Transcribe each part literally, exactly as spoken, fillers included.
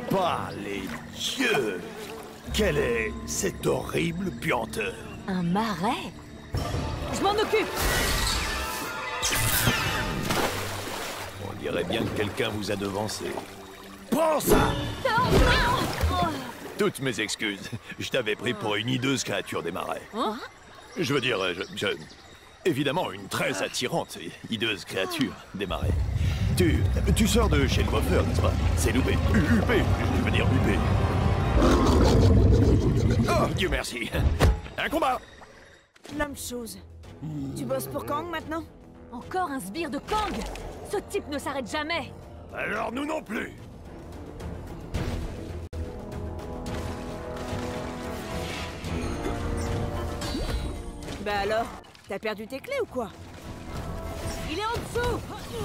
Par les dieux! Quelle est cette horrible puanteur? Un marais? Je m'en occupe! On dirait bien que quelqu'un vous a devancé. Prends ça! Non, non. Toutes mes excuses. Je t'avais pris pour une hideuse créature des marais. Hein? Je veux dire, je, je... évidemment, une très attirante hideuse créature des marais. Tu... tu sors de chez le coiffeur, n'est-ce pas? C'est Loupé. U P, je veux dire U P. Oh, Dieu merci. Un combat! La même chose. Tu bosses pour Kang maintenant? Encore un sbire de Kang? Ce type ne s'arrête jamais! Alors nous non plus! Bah alors, t'as perdu tes clés ou quoi? Il est en dessous!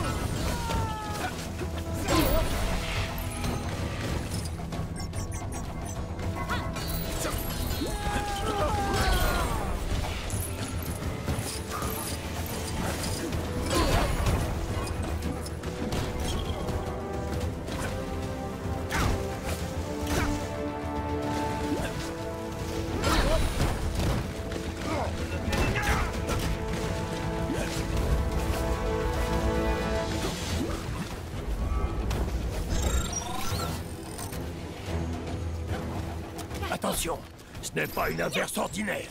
Attention, ce n'est pas une averse ordinaire.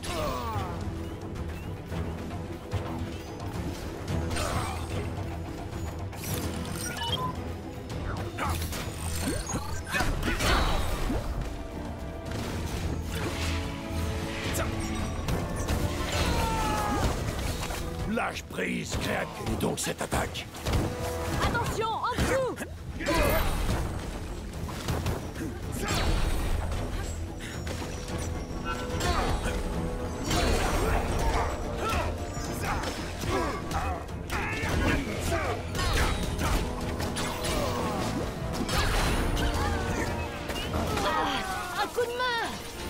Lâche prise, créature. Et donc cette attaque. Attention, en dessous! Un coup de main!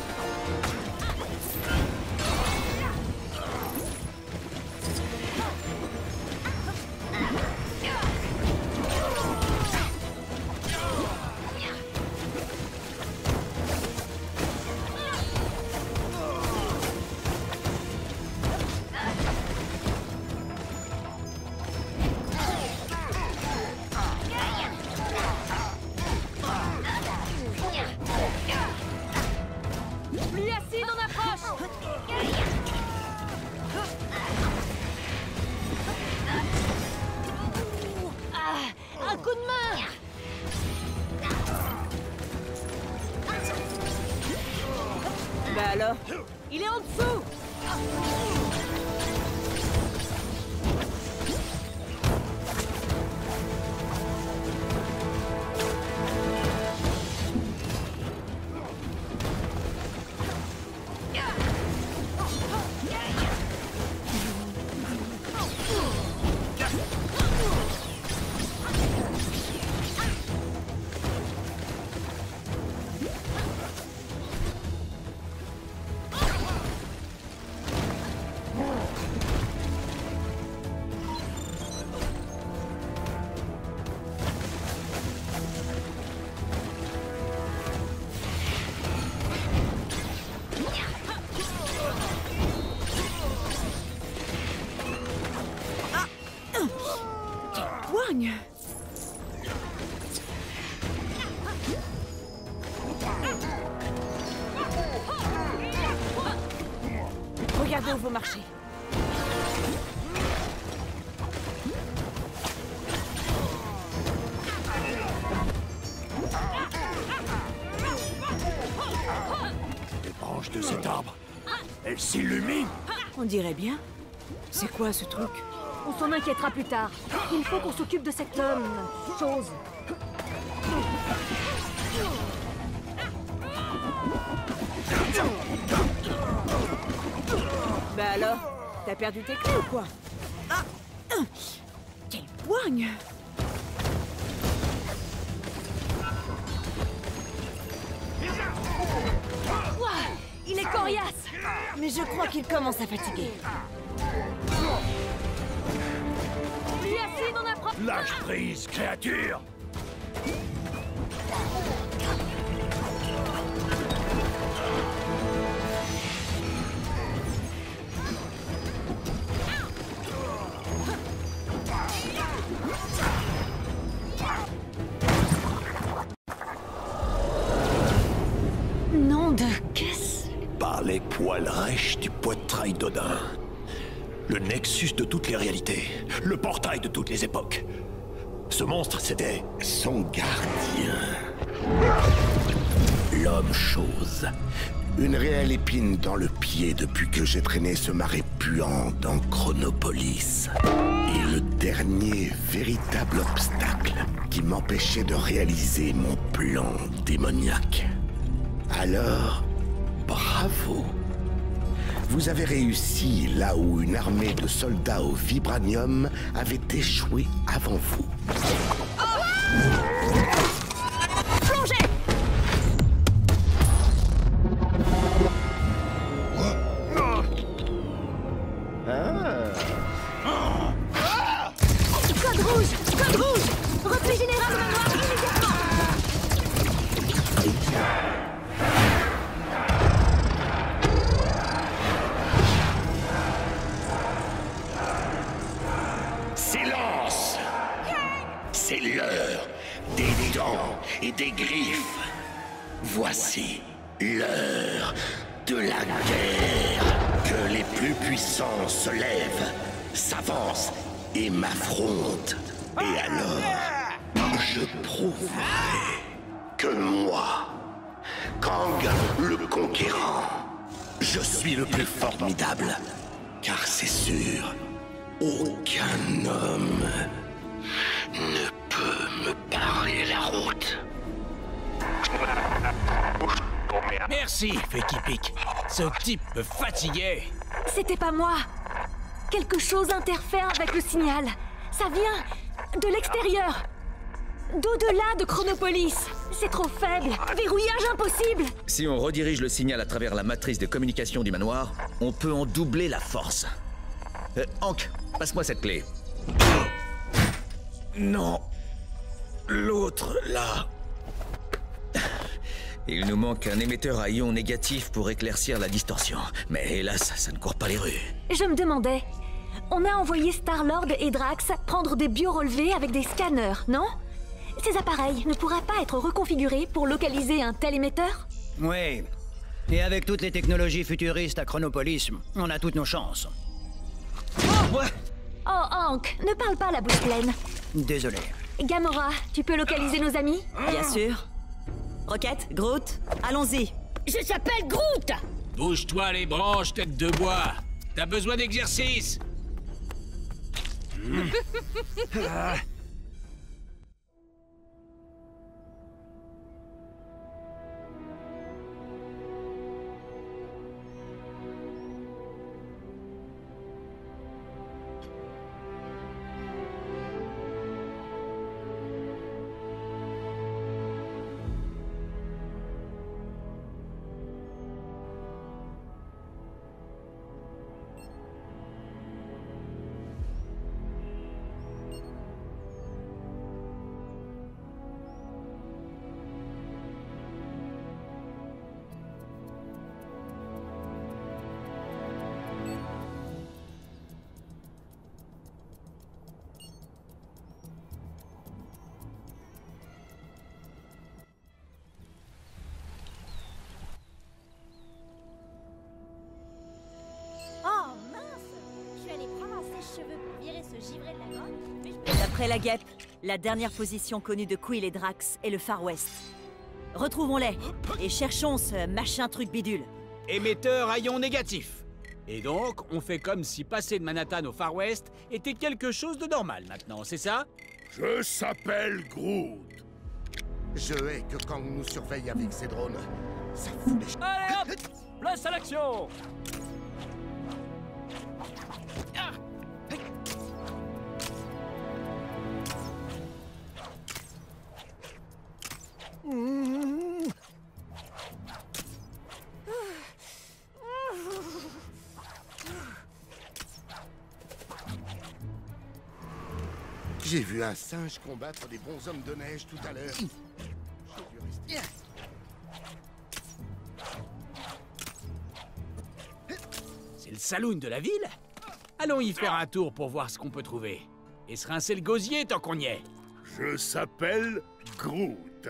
Lui acide, on approche! Ah, un coup de main! Bah alors? Il est en dessous! Poigne! Regardez où vous marchez. Les branches de cet arbre, elles s'illuminent. On dirait bien. C'est quoi ce truc? On s'en inquiétera plus tard. Il faut qu'on s'occupe de cette euh, chose. Bah alors, t'as perdu tes clés ou quoi? Ah! ah, Quelle poigne! Ouah, il est coriace! Mais je crois qu'il commence à fatiguer. Lui acide, on approche! Lâche prise, créature! dénommé Poil Rêche du Poitrail d'Odin. Le nexus de toutes les réalités, le portail de toutes les époques. Ce monstre, c'était son gardien. L'homme-chose. Une réelle épine dans le pied depuis que j'ai traîné ce marais puant dans Chronopolis. Et le dernier véritable obstacle qui m'empêchait de réaliser mon plan démoniaque. Alors, bravo. Vous avez réussi là où une armée de soldats au vibranium avait échoué avant vous. Plongez! Code rouge! Code rouge! Repli général manoir immédiatement! Silence! C'est l'heure des dents et des griffes. Voici l'heure de la guerre. Que les plus puissants se lèvent, s'avancent et m'affrontent. Et alors, je prouverai que moi, Kang le Conquérant, je suis le plus formidable. Car c'est sûr, aucun homme ne peut me barrer la route. Merci, Feki Pic. Ce type me fatiguait. C'était pas moi. Quelque chose interfère avec le signal. Ça vient de l'extérieur. D'au-delà de Chronopolis. C'est trop faible. Verrouillage impossible. Si on redirige le signal à travers la matrice de communication du manoir, on peut en doubler la force. Euh, Hank, passe-moi cette clé. Non. L'autre, là. Il nous manque un émetteur à ions négatifs pour éclaircir la distorsion. Mais hélas, ça ne court pas les rues. Je me demandais. On a envoyé Star-Lord et Drax prendre des biorelevés avec des scanners, non? Ces appareils ne pourraient pas être reconfigurés pour localiser un tel émetteur? Oui. Et avec toutes les technologies futuristes à Chronopolis, on a toutes nos chances. Oh, ouais. Oh, Hank, ne parle pas la bouche pleine. Désolé. Gamora, tu peux localiser nos amis? Bien sûr. Rocket, Groot, allons-y. Je s'appelle Groot! Bouge-toi les branches, tête de bois. T'as besoin d'exercice. Oh mince! Je suis allée prendre un sèche-cheveux pour virer ce givré de la gorge, mais je... Et d'après la guêpe, la dernière position connue de Quill et Drax est le Far West. Retrouvons-les et cherchons ce machin truc bidule. Émetteur à ions négatifs. Et donc, on fait comme si passer de Manhattan au Far West était quelque chose de normal maintenant, c'est ça? Je s'appelle Groot. Je hais que Kang nous surveille avec ses drones. Ça fout les... Allez hop! Place à l'action! J'ai vu un singe combattre des bonshommes de neige tout à l'heure. J'ai dû rester... C'est le saloon de la ville? Allons y faire un tour pour voir ce qu'on peut trouver. Et se rincer le gosier tant qu'on y est. Je s'appelle Groot.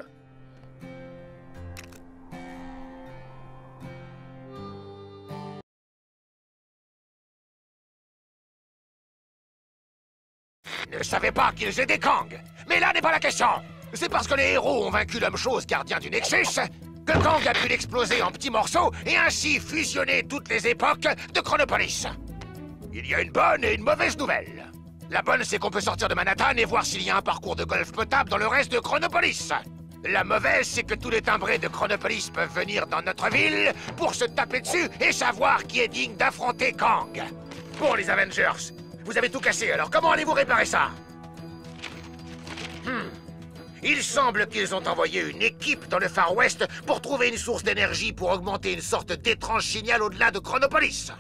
ne savais pas qu'ils étaient Kang. Mais là n'est pas la question. C'est parce que les héros ont vaincu l'homme-chose gardien du Nexus que Kang a pu l'exploser en petits morceaux et ainsi fusionner toutes les époques de Chronopolis. Il y a une bonne et une mauvaise nouvelle. La bonne, c'est qu'on peut sortir de Manhattan et voir s'il y a un parcours de golf potable dans le reste de Chronopolis. La mauvaise, c'est que tous les timbrés de Chronopolis peuvent venir dans notre ville pour se taper dessus et savoir qui est digne d'affronter Kang. Bon, les Avengers, vous avez tout cassé, alors comment allez-vous réparer ça? Hmm. Il semble qu'ils ont envoyé une équipe dans le Far West pour trouver une source d'énergie pour augmenter une sorte d'étrange signal au-delà de Chronopolis.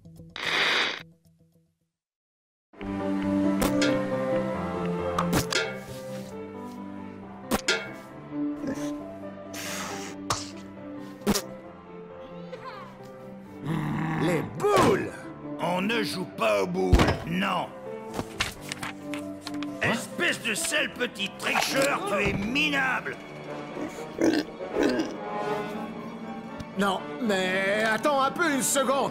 Les boules! On ne joue pas aux boules, non. Espèce de sale petit tricheur, tu es minable! Non, mais attends un peu une seconde.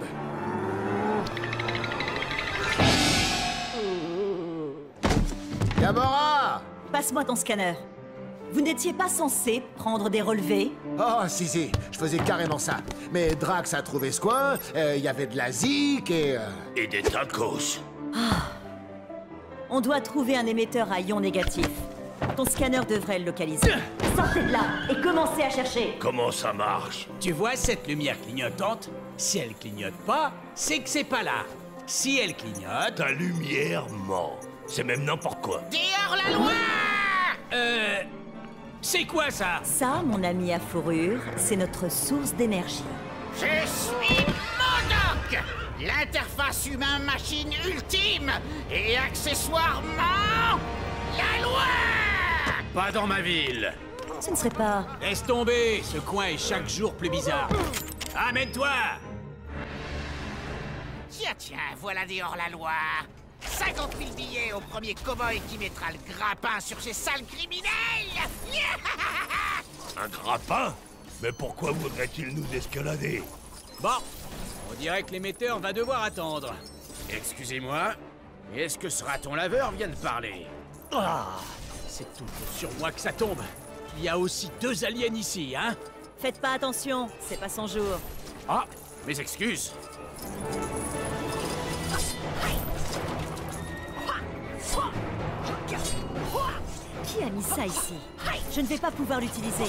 Gamora! Passe-moi ton scanner. Vous n'étiez pas censé prendre des relevés? Oh, si, si, je faisais carrément ça. Mais Drax a trouvé ce coin, il euh, y avait de la zik et... Euh... Et des tacos. Ah. On doit trouver un émetteur à ion négatif. Ton scanner devrait le localiser. Sortez de là et commencez à chercher. Comment ça marche? Tu vois cette lumière clignotante? Si elle clignote pas, c'est que c'est pas là. Si elle clignote... Ta lumière ment. C'est même n'importe quoi. Dehors la loi! Euh... C'est quoi ça? Ça, mon ami à fourrure, c'est notre source d'énergie. Je suis MODOK! L'interface humain-machine ultime! Et accessoirement... la loi! Pas dans ma ville. Ce ne serait pas... Laisse tomber, ce coin est chaque jour plus bizarre. Amène-toi! Tiens, tiens, voilà dehors la loi. cinquante mille billets au premier cow-boy qui mettra le grappin sur ces sales criminels. Un grappin? Mais pourquoi voudrait-il nous escalader? Bon, on dirait que l'émetteur va devoir attendre. Excusez-moi, est-ce que ce raton laveur vient de parler? Ah, c'est toujours sur moi que ça tombe. Il y a aussi deux aliens ici, hein? Faites pas attention, c'est pas son jour. Ah, mes excuses. Qui a mis ça ici? Je ne vais pas pouvoir l'utiliser.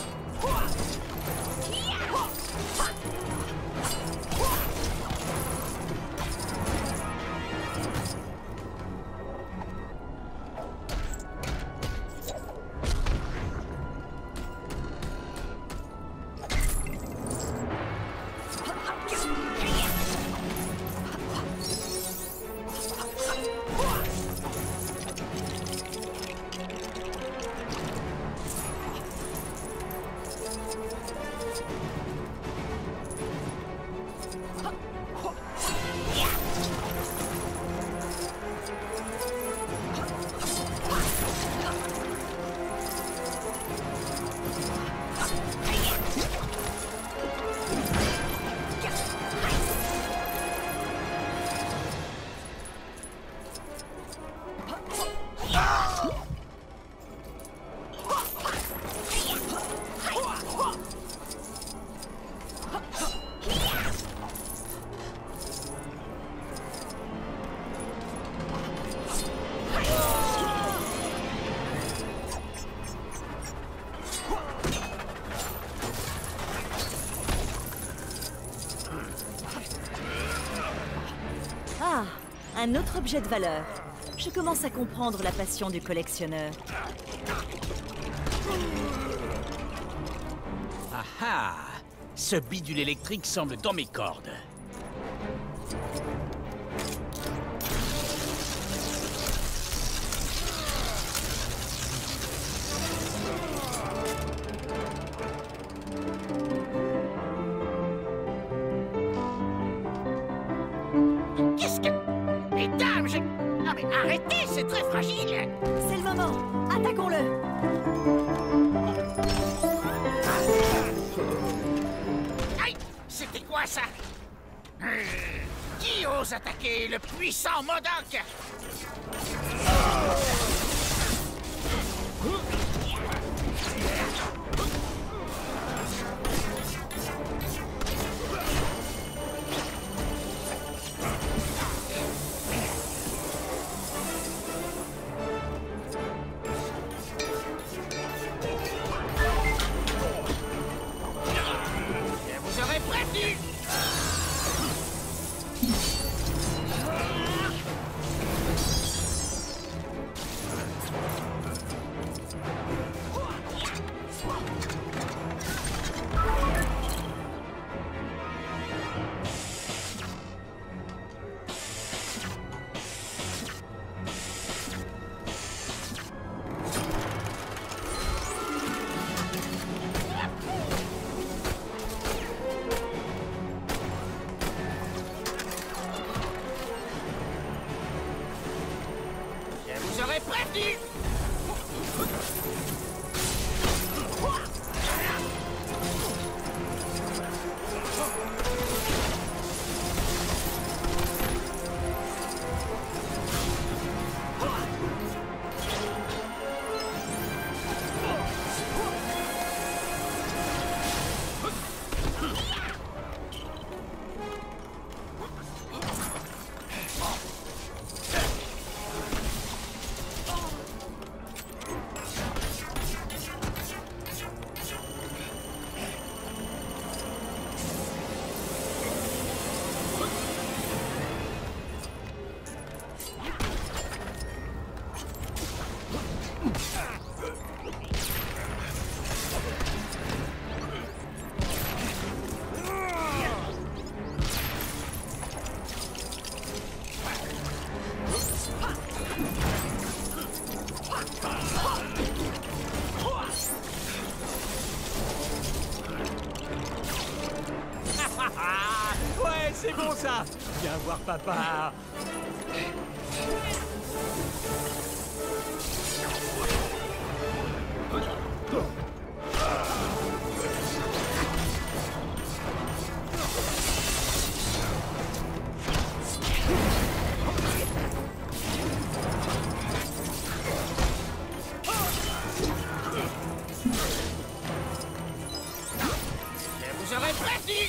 Un autre objet de valeur. Je commence à comprendre la passion du collectionneur. Ah ah! Ce bidule électrique semble dans mes cordes. Qu'est-ce que... Mesdames, je... Non mais arrêtez, c'est très fragile. C'est le moment. Attaquons-le. Aïe! C'était quoi ça? euh, Qui ose attaquer le puissant MODOK? C'est bon ça. Viens voir papa. Vous aurez prévenu.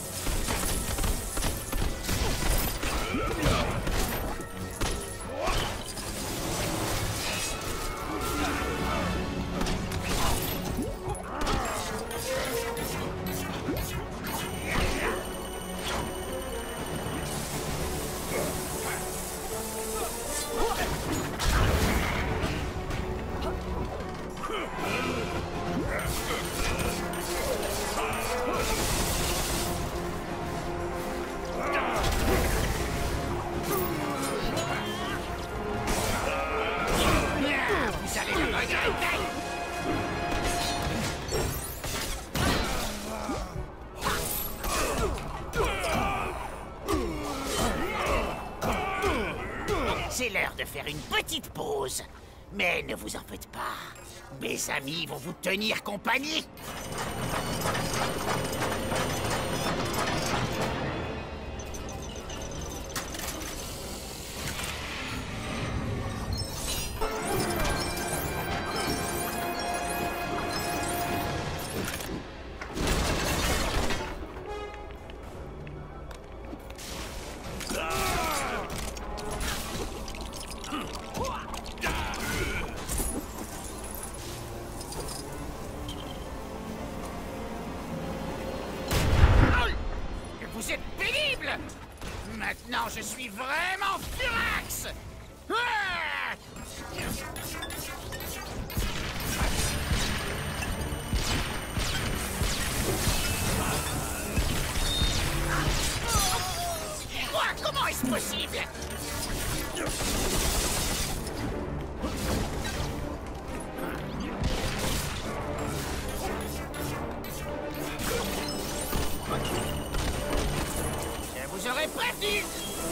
C'est l'heure de faire une petite pause. Mais ne vous en faites pas. Mes amis vont vous tenir compagnie. Vous êtes pénible. Maintenant, je suis vraiment furax. Ah! Quoi? Comment est-ce possible? Vous aurez prévenu.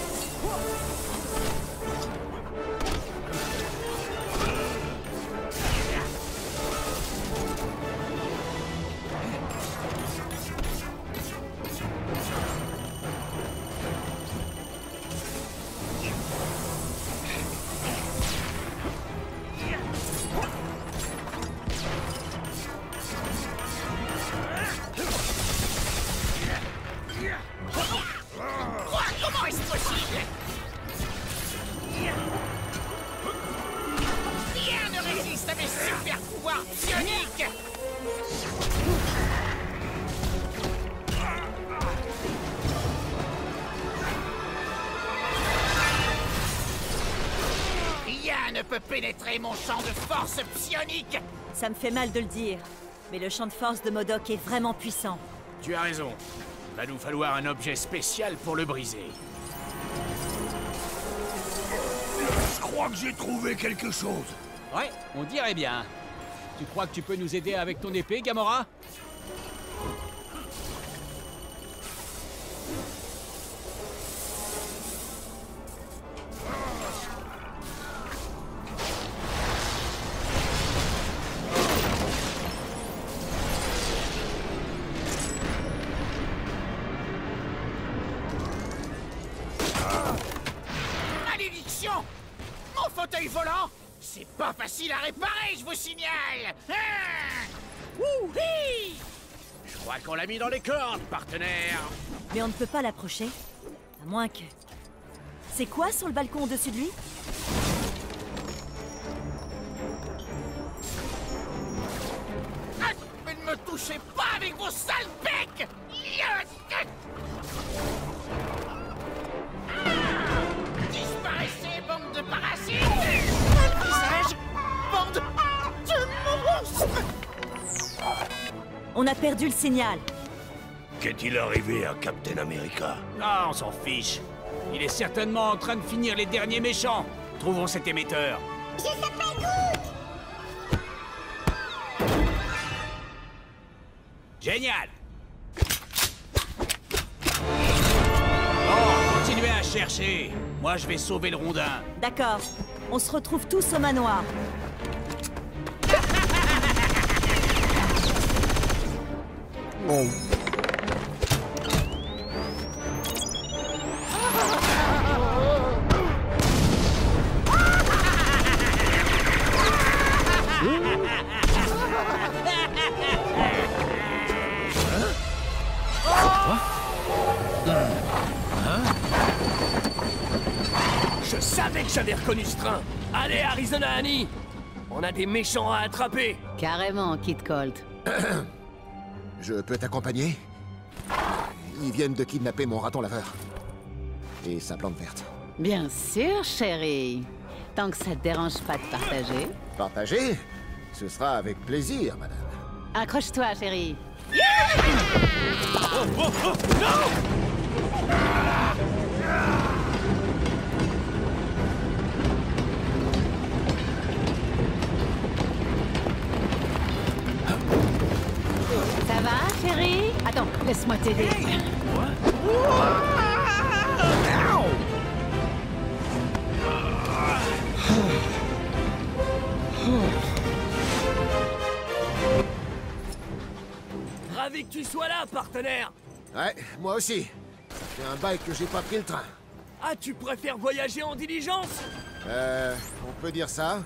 Quoi? Comment est-ce possible? Rien ne résiste à mes super pouvoirs psioniques. Rien ne peut pénétrer mon champ de force psionique. Ça me fait mal de le dire, mais le champ de force de MODOK est vraiment puissant. Tu as raison. Va nous falloir un objet spécial pour le briser. Je crois que j'ai trouvé quelque chose. Ouais, on dirait bien. Tu crois que tu peux nous aider avec ton épée, Gamora? Malédiction! Mon fauteuil volant! C'est pas facile à réparer, je vous signale! Ah! Ouh-hi! Je crois qu'on l'a mis dans les cordes, partenaire. Mais on ne peut pas l'approcher, à moins que... C'est quoi sur le balcon au-dessus de lui? Ah, mais ne me touchez pas avec vos sales becs! Ah! Disparaissez, bande de parasites! Visage, bande de monstres! On a perdu le signal. Qu'est-il arrivé à Captain America? Ah, on s'en fiche. Il est certainement en train de finir les derniers méchants. Trouvons cet émetteur. Je s'appelle Groot. Génial! chercher. Moi, je vais sauver le rondin. D'accord. On se retrouve tous au manoir. Je savais que j'avais reconnu ce train. Allez, Arizona Annie, on a des méchants à attraper. Carrément, Kid Colt. Je peux t'accompagner? Ils viennent de kidnapper mon raton laveur. Et sa plante verte. Bien sûr, chérie. Tant que ça te dérange pas de partager. Partager? Ce sera avec plaisir, madame. Accroche-toi, chérie. Oh, oh, oh, non! Ça va, chérie? Attends, laisse-moi t'aider. Ravi que tu sois là, partenaire. Ouais, moi aussi. Ça fait un bail que j'ai pas pris le train. Ah, tu préfères voyager en diligence? Euh, on peut dire ça.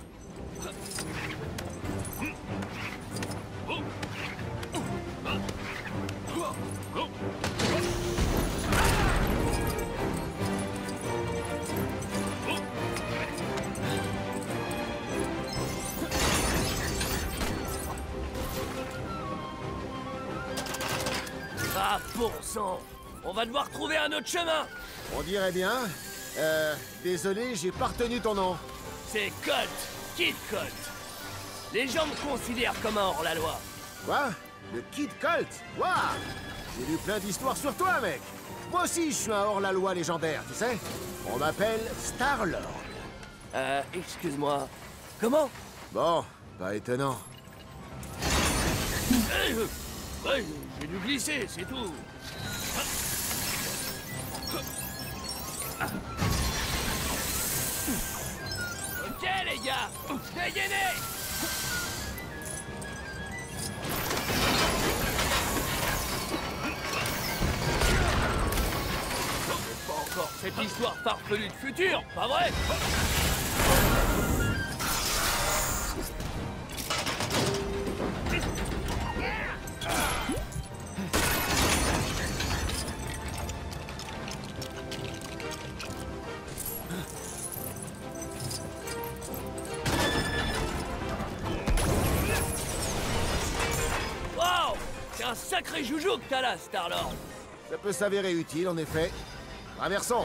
Ah, bon sang! On va devoir trouver un autre chemin! On dirait bien. Euh, désolé, j'ai pas retenu ton nom. C'est Colt, Kid Colt. Les gens me considèrent comme un hors-la-loi. Quoi? Le Kid Colt? Waouh! J'ai lu plein d'histoires sur toi, mec. Moi aussi, je suis un hors-la-loi légendaire, tu sais. On m'appelle Star-Lord. Euh, excuse-moi. Comment? Bon, pas étonnant. Hey, euh, ouais, j'ai dû glisser, c'est tout. Ok, les gars, dégainez! Pas encore cette histoire farfelue de futur, pas vrai? Wow! C'est un sacré joujou que t'as là, Star-Lord. Ça peut s'avérer utile, en effet. Traversons.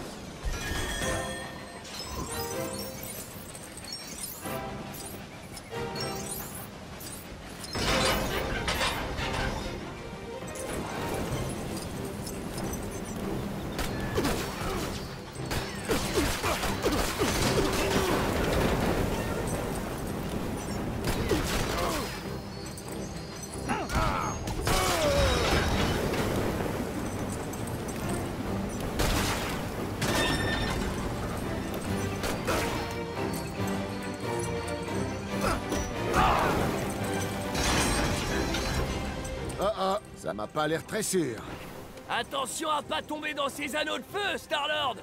Oh oh, ça m'a pas l'air très sûr. Attention à pas tomber dans ces anneaux de feu, Star-Lord!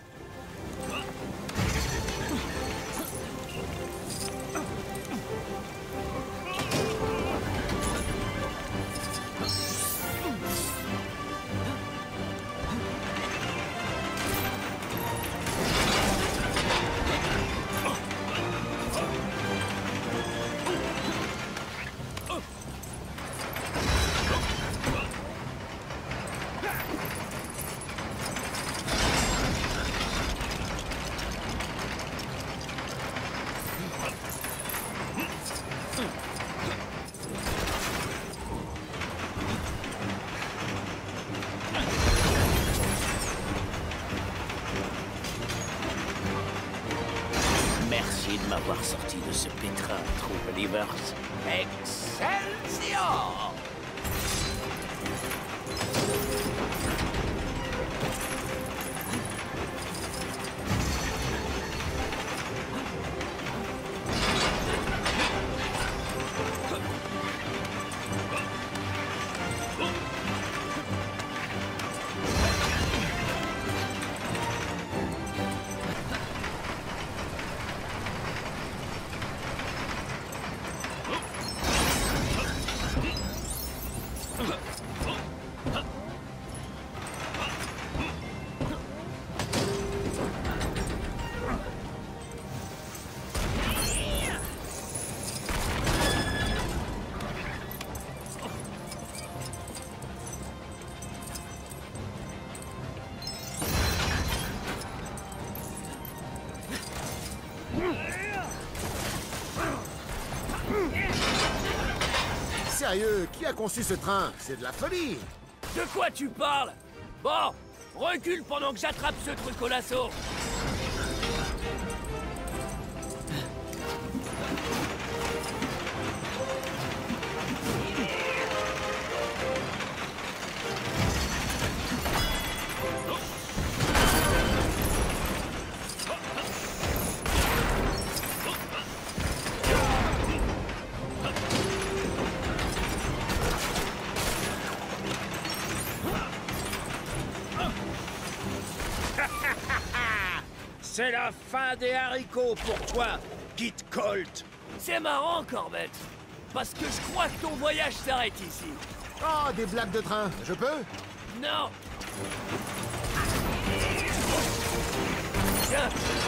Merci de m'avoir sorti de ce pétrin, True Believers. Excelsior! Sérieux, qui a conçu ce train? C'est de la folie! De quoi tu parles? Bon, recule pendant que j'attrape ce truc au lasso. C'est la fin des haricots pour toi, Kid Colt. C'est marrant, Corbett. Parce que je crois que ton voyage s'arrête ici. Oh, des blagues de train, je peux? Non. Tiens.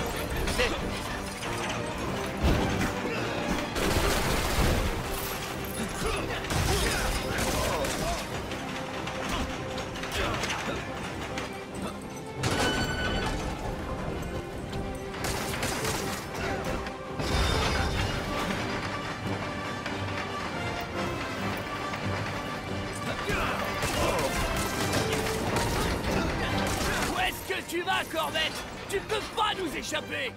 Tu vas, Corbett! Tu ne peux pas nous échapper!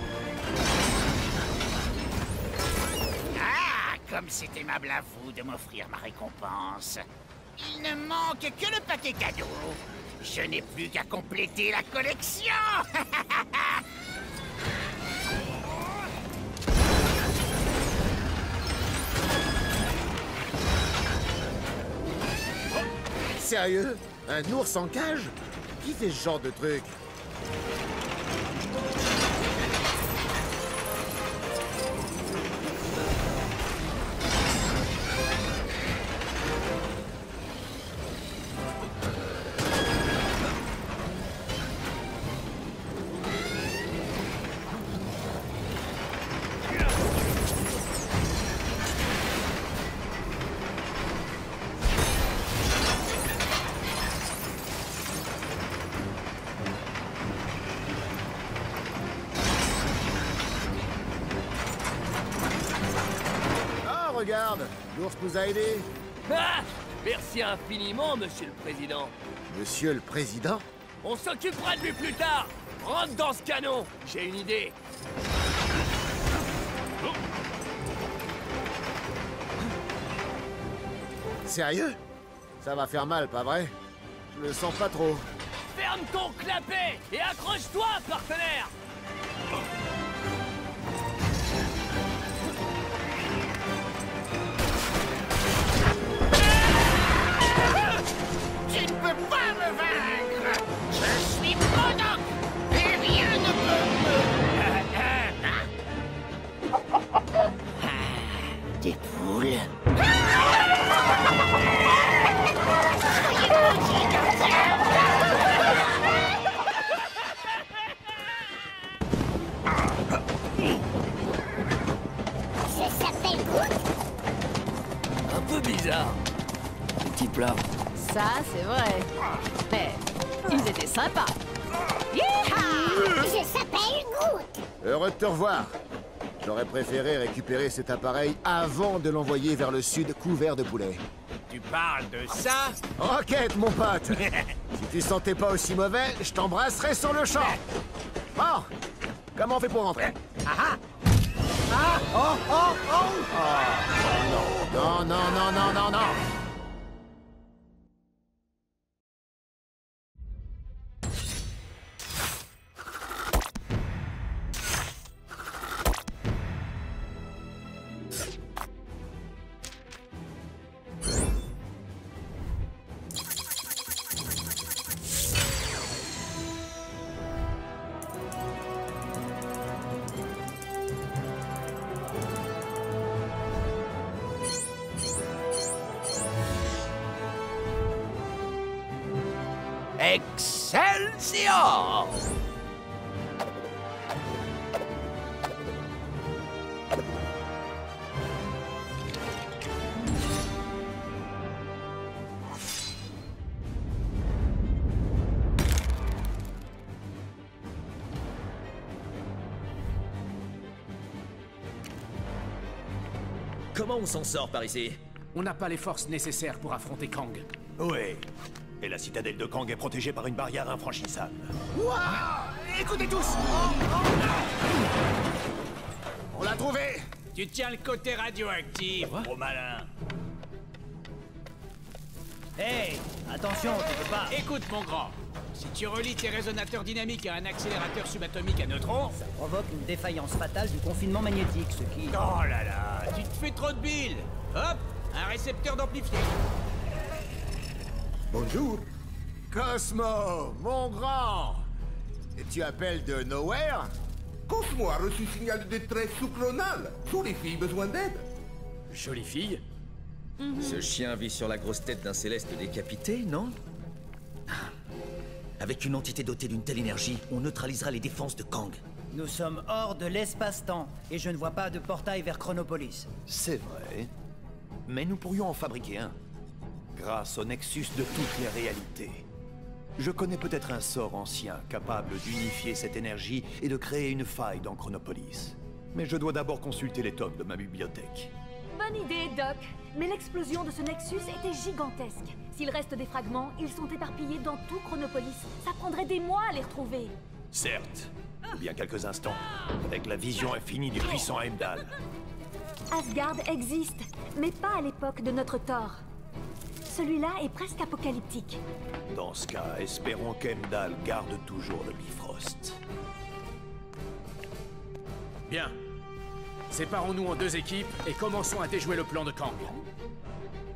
Ah, comme c'est aimable à vous de m'offrir ma récompense. Il ne manque que le paquet cadeau. Je n'ai plus qu'à compléter la collection. Sérieux? Un ours en cage? Qui fait ce genre de truc? Regarde, l'ours nous a aidés. Ah! Merci infiniment, Monsieur le Président. Monsieur le Président? On s'occupera de lui plus tard. Rentre dans ce canon. J'ai une idée. Sérieux? Ça va faire mal, pas vrai? Je le sens pas trop. Ferme ton clapet et accroche-toi, partenaire. Tu ne peux pas me vaincre. Je suis Modok et rien ne peut me... Ah, des poules. Soyez maudits, gardien. Ça s'appelle Groot. Un peu bizarre. Ce type là. Ça, c'est vrai. Mais ils étaient sympas. Yeehaw! Je s'appelle Groot. Heureux de te revoir. J'aurais préféré récupérer cet appareil avant de l'envoyer vers le sud couvert de poulets. Tu parles de ça? Roquette, mon pote. Si tu sentais pas aussi mauvais, je t'embrasserais sur le champ. Bon, comment on fait pour rentrer? Ah ah! Ah! Oh! Oh! Oh! Oh! Non, non, non, non, non, non! Excelsior! Comment on s'en sort par ici? On n'a pas les forces nécessaires pour affronter Kang. Oui. Et la citadelle de Kang est protégée par une barrière infranchissable. Ouah! Écoutez tous! Oh, oh. On l'a trouvé! Tu tiens le côté radioactif, gros malin. Hey, attention, tu peux pas... Écoute, mon grand. Si tu relis tes résonateurs dynamiques à un accélérateur subatomique à neutrons... Ça provoque une défaillance fatale du confinement magnétique, ce qui... Oh là là, tu te fais trop de billes. Hop, un récepteur d'amplifié. Bonjour. Cosmo, mon grand. Et tu appelles de Nowhere? Cosmo a reçu signal de détresse sous-chronal. Jolie fille, besoin d'aide. Jolie fille? Mm-hmm. Ce chien vit sur la grosse tête d'un céleste décapité, non? Avec une entité dotée d'une telle énergie, on neutralisera les défenses de Kang. Nous sommes hors de l'espace-temps, et je ne vois pas de portail vers Chronopolis. C'est vrai. Mais nous pourrions en fabriquer un. Grâce au nexus de toutes les réalités. Je connais peut-être un sort ancien capable d'unifier cette énergie et de créer une faille dans Chronopolis. Mais je dois d'abord consulter les tomes de ma bibliothèque. Bonne idée, Doc. Mais l'explosion de ce Nexus était gigantesque. S'il reste des fragments, ils sont éparpillés dans tout Chronopolis. Ça prendrait des mois à les retrouver. Certes. Ou bien quelques instants. Avec la vision infinie du puissant Heimdall. Asgard existe, mais pas à l'époque de notre Thor. Celui-là est presque apocalyptique. Dans ce cas, espérons qu'Heimdall garde toujours le Bifrost. Bien. Séparons-nous en deux équipes et commençons à déjouer le plan de Kang.